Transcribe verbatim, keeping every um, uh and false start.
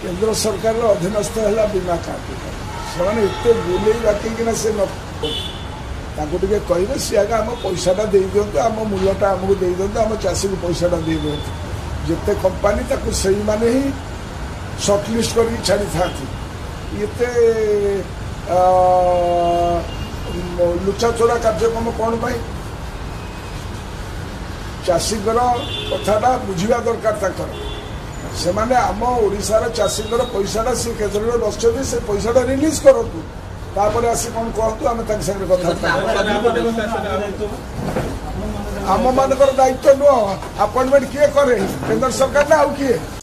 केंद्र सरकार अधीनस्थ है बीमा कार्ड से एत बुले बाकिना से टे कहे सी आगे आम पैसाटा दे दिंतु आम मूल्यटा आमको दे दिंतु आम चाषी को पैसाटा दे दिंतु जिते कंपानी से मैंने ही सर्टलिस्ट कर छाड़ी था लुचाचोरा कार्यक्रम कौन पाई चाषी कथाटा बुझा दरकार से माने आम ओडिशार चाषी पैसाटा सी केन्द्र बस से पैसाटा रिलीज करूँ तापर आसी कौन कहतु आम संगे कथा आम मान दायित्व नुह अपॉइंटमेंट किए करे केंद्र सरकार ना आउ किए